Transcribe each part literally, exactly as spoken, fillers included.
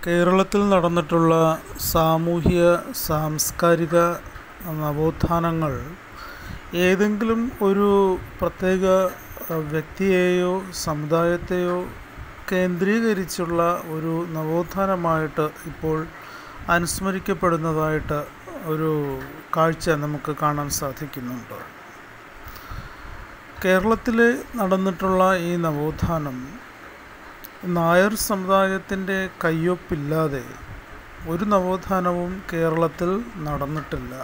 കേരളത്തിൽ നടന്നിട്ടുള്ള സാമൂഹ്യ സാംസ്കാരിക നവോത്ഥാനങ്ങൾ ഏതെങ്കിലും ഒരു പ്രത്യേക വ്യക്തിയെയോ സമുദായത്തെയോ കേന്ദ്രീകരിച്ചുള്ള ഒരു നവോത്ഥാനമായിട്ട് ഇപ്പോൾ അനുസ്മരിക്കപ്പെടുന്നതായിട്ട് ഒരു കാഴ്ച നമുക്ക് കാണാൻ സാധിക്കുന്നുണ്ട്. കേരളത്തിൽ നടന്നിട്ടുള്ള ഈ നവോത്ഥാനം നായർ സമുദായത്തിൻ്റെ കയ്യൊപ്പില്ലാതെ ഒരു നവോത്ഥാനവും കേരളത്തിൽ നടന്നിട്ടില്ല.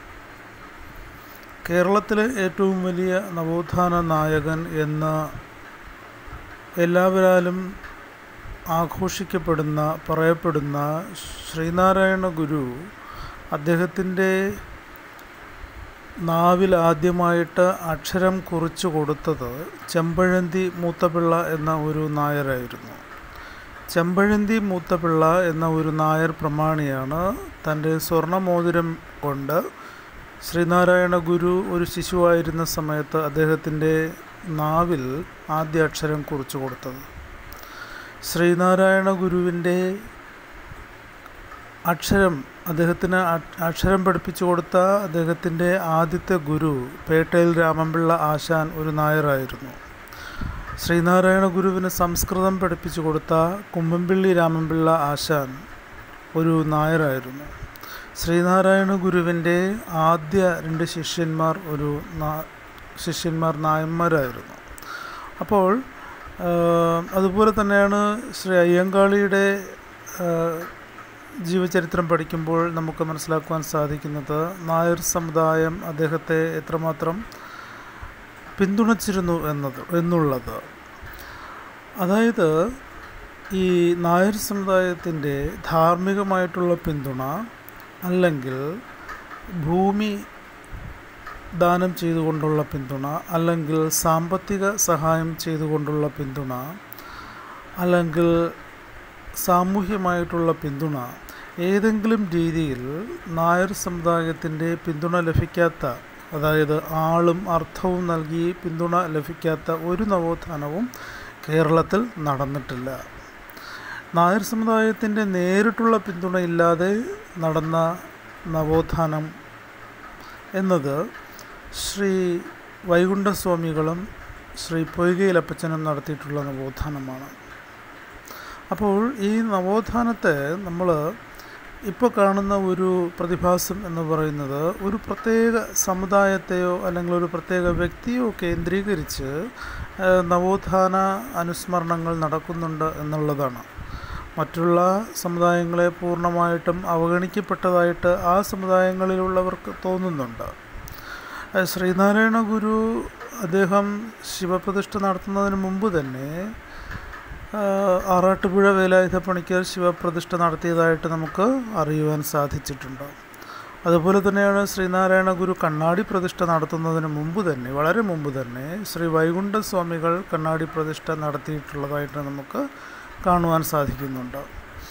കേരളത്തിലെ ഏറ്റവും വലിയ നവോത്ഥാന നായകൻ എന്ന എല്ലാവരാലും ആഘോഷിക്കപ്പെടുന്ന പറയപ്പെടുന്ന ശ്രീനാരായണ ഗുരു അദ്ദേഹത്തിൻ്റെ നാവിൽ ആദ്യമായിട്ട് അക്ഷരം കുറിച്ചു കൊടുത്തത് ചെമ്പഴന്തി മൂത്തപിള്ള എന്ന ഒരു നായരായിരുന്നു. ചെമ്പഴന്തി മൂത്തപിള്ള എന്ന ഒരു നായർ പ്രമാണിയാണ് തൻ്റെ സ്വർണ്ണമോതിരം കൊണ്ട് ശ്രീനാരായണ ഗുരു ഒരു ശിശുവായിരുന്ന സമയത്ത് അദ്ദേഹത്തിൻ്റെ നാവിൽ ആദ്യ അക്ഷരം കുറിച്ചു കൊടുത്തത്. ശ്രീനാരായണ ഗുരുവിൻ്റെ അക്ഷരം അദ്ദേഹത്തിന് അക്ഷരം പഠിപ്പിച്ചു കൊടുത്ത അദ്ദേഹത്തിൻ്റെ ആദ്യത്തെ ഗുരു പേട്ടയിൽ രാമൻപിള്ള ആശാൻ ഒരു നായരായിരുന്നു. ശ്രീനാരായണ ഗുരുവിന് സംസ്കൃതം പഠിപ്പിച്ചു കൊടുത്ത കുമ്പംപിള്ളി രാമൻപിള്ള ആശാൻ ഒരു നായരായിരുന്നു. ശ്രീനാരായണ ഗുരുവിൻ്റെ ആദ്യ രണ്ട് ശിഷ്യന്മാർ ഒരു ശിഷ്യന്മാർ നായന്മാരായിരുന്നു. അപ്പോൾ അതുപോലെ തന്നെയാണ് ശ്രീ അയ്യങ്കാളിയുടെ ജീവചരിത്രം പഠിക്കുമ്പോൾ നമുക്ക് മനസ്സിലാക്കുവാൻ സാധിക്കുന്നത് നായർ സമുദായം അദ്ദേഹത്തെ എത്രമാത്രം പിന്തുണച്ചിരുന്നു എന്നത് എന്നുള്ളത്. അതായത് ഈ നായർ സമുദായത്തിൻ്റെ ധാർമ്മികമായിട്ടുള്ള പിന്തുണ, അല്ലെങ്കിൽ ഭൂമി ദാനം ചെയ്തുകൊണ്ടുള്ള പിന്തുണ, അല്ലെങ്കിൽ സാമ്പത്തിക സഹായം ചെയ്തുകൊണ്ടുള്ള പിന്തുണ, അല്ലെങ്കിൽ സാമൂഹ്യമായിട്ടുള്ള പിന്തുണ, ഏതെങ്കിലും രീതിയിൽ നായർ സമുദായത്തിൻ്റെ പിന്തുണ ലഭിക്കാത്ത, അതായത് ആളും അർത്ഥവും നൽകി പിന്തുണ ലഭിക്കാത്ത ഒരു നവോത്ഥാനവും കേരളത്തിൽ നടന്നിട്ടില്ല. നായർ സമുദായത്തിൻ്റെ നേരിട്ടുള്ള പിന്തുണയില്ലാതെ നടന്ന നവോത്ഥാനം എന്നത് ശ്രീ വൈകുണ്ഠസ്വാമികളും ശ്രീ പൊയ്കയിലപ്പച്ചനും നടത്തിയിട്ടുള്ള നവോത്ഥാനമാണ്. അപ്പോൾ ഈ നവോത്ഥാനത്തെ നമ്മൾ ഇപ്പോൾ കാണുന്ന ഒരു പ്രതിഭാസം എന്ന് പറയുന്നത് ഒരു പ്രത്യേക സമുദായത്തെയോ അല്ലെങ്കിൽ ഒരു പ്രത്യേക വ്യക്തിയോ കേന്ദ്രീകരിച്ച് നവോത്ഥാന അനുസ്മരണങ്ങൾ നടക്കുന്നുണ്ട് എന്നുള്ളതാണ്. മറ്റുള്ള സമുദായങ്ങളെ പൂർണ്ണമായിട്ടും അവഗണിക്കപ്പെട്ടതായിട്ട് ആ സമുദായങ്ങളിലുള്ളവർക്ക് തോന്നുന്നുണ്ട്. ശ്രീനാരായണ ഗുരു അദ്ദേഹം ശിവപ്രതിഷ്ഠ നടത്തുന്നതിന് മുമ്പ് തന്നെ ആറാട്ടുപുഴ വേലായുധ പണിക്കർ ശിവപ്രതിഷ്ഠ നടത്തിയതായിട്ട് നമുക്ക് അറിയുവാൻ സാധിച്ചിട്ടുണ്ട്. അതുപോലെ തന്നെയാണ് ശ്രീനാരായണ ഗുരു കണ്ണാടി പ്രതിഷ്ഠ നടത്തുന്നതിന് മുമ്പ് തന്നെ വളരെ മുമ്പ് തന്നെ ശ്രീ വൈകുണ്ഠസ്വാമികൾ കണ്ണാടി പ്രതിഷ്ഠ നടത്തിയിട്ടുള്ളതായിട്ട് നമുക്ക് കാണുവാൻ സാധിക്കുന്നുണ്ട്.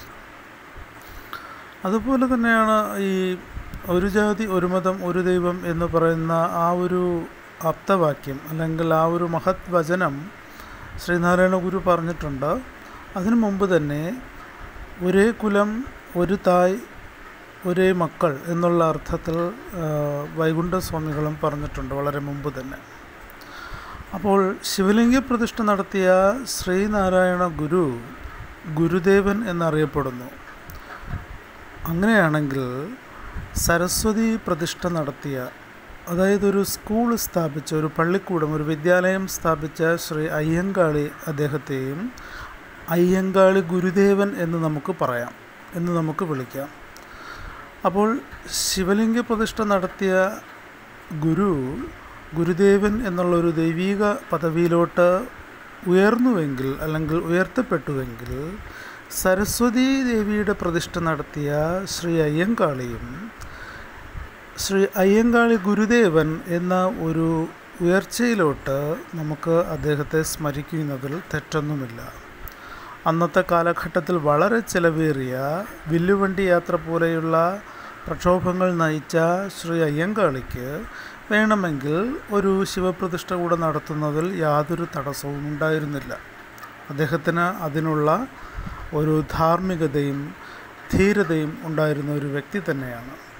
അതുപോലെ തന്നെയാണ് ഈ ഒരു ജാതി ഒരു മതം ഒരു ദൈവം എന്ന് പറയുന്ന ആ ഒരു ആപ്തവാക്യം, അല്ലെങ്കിൽ ആ ഒരു മഹത് വചനം ശ്രീനാരായണ ഗുരു പറഞ്ഞിട്ടുണ്ട്. അതിനു മുമ്പ് തന്നെ ഒരേ കുലം ഒരു തായ് ഒരേ മക്കൾ എന്നുള്ള അർത്ഥത്തിൽ വൈകുണ്ഠസ്വാമികളും പറഞ്ഞിട്ടുണ്ട് വളരെ മുമ്പ് തന്നെ. അപ്പോൾ ശിവലിംഗ പ്രതിഷ്ഠ നടത്തിയ ശ്രീനാരായണ ഗുരു ഗുരുദേവൻ എന്നറിയപ്പെടുന്നു. അങ്ങനെയാണെങ്കിൽ സരസ്വതി പ്രതിഷ്ഠ നടത്തിയ, അതായത് ഒരു സ്കൂൾ സ്ഥാപിച്ച, ഒരു പള്ളിക്കൂടം, ഒരു വിദ്യാലയം സ്ഥാപിച്ച ശ്രീ അയ്യങ്കാളി അദ്ദേഹത്തെയും അയ്യങ്കാളി ഗുരുദേവൻ എന്ന് നമുക്ക് പറയാം, എന്ന് നമുക്ക് വിളിക്കാം. അപ്പോൾ ശിവലിംഗ പ്രതിഷ്ഠ നടത്തിയ ഗുരു ഗുരുദേവൻ എന്നുള്ളൊരു ദൈവീക പദവിയിലോട്ട് ഉയർന്നുവെങ്കിൽ, അല്ലെങ്കിൽ ഉയർത്തപ്പെട്ടുവെങ്കിൽ, സരസ്വതി ദേവിയുടെ പ്രതിഷ്ഠ നടത്തിയ ശ്രീ അയ്യങ്കാളിയും ശ്രീ അയ്യങ്കാളി ഗുരുദേവൻ എന്ന ഒരു ഉയർച്ചയിലോട്ട് നമുക്ക് അദ്ദേഹത്തെ സ്മരിക്കുന്നതിൽ തെറ്റൊന്നുമില്ല. അന്നത്തെ കാലഘട്ടത്തിൽ വളരെ ചിലവേറിയ വില്ലുവണ്ടി യാത്ര പോലെയുള്ള പ്രക്ഷോഭങ്ങൾ നയിച്ച ശ്രീ അയ്യങ്കാളിക്ക് വേണമെങ്കിൽ ഒരു ശിവപ്രതിഷ്ഠ കൂടെ നടത്തുന്നതിൽ യാതൊരു തടസ്സവും ഉണ്ടായിരുന്നില്ല. അദ്ദേഹത്തിന് അതിനുള്ള ഒരു ധാർമ്മികതയും ധീരതയും ഉണ്ടായിരുന്ന ഒരു വ്യക്തി തന്നെയാണ്.